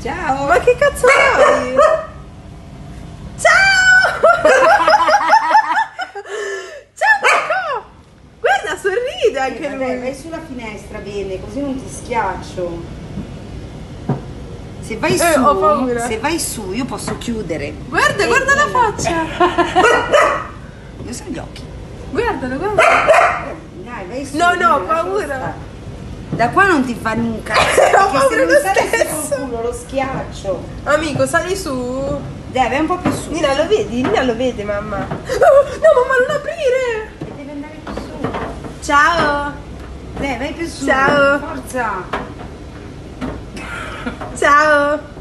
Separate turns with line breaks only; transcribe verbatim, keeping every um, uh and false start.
Ciao.
Ma che cazzo vuoi? Ciao! Ciao Marco! Guarda, sorride anche
Eh, vabbè,
lui.
vai sulla finestra bene, così non ti schiaccio. Se vai
Eh,
su,
ho paura.
se vai su, io posso chiudere.
Guarda,
Eh,
guarda la
guarda.
faccia.
Io sono gli occhi.
Guardalo, guarda.
Dai, vai su.
No, no,
dai,
ho
lascialo
paura.
stare. Da qua non ti fanno un cazzo.
Ho
Perché
paura
se non
lo
sale
stesso.
sul culo, lo schiaccio.
Amico, sali su.
Dai, vai un po' più su.
Nina, lo vedi? Nina lo vede, mamma. Oh, no, mamma, non aprire.
E deve andare più su.
Ciao.
Dai, vai più su.
Ciao.
Forza.
Ciao.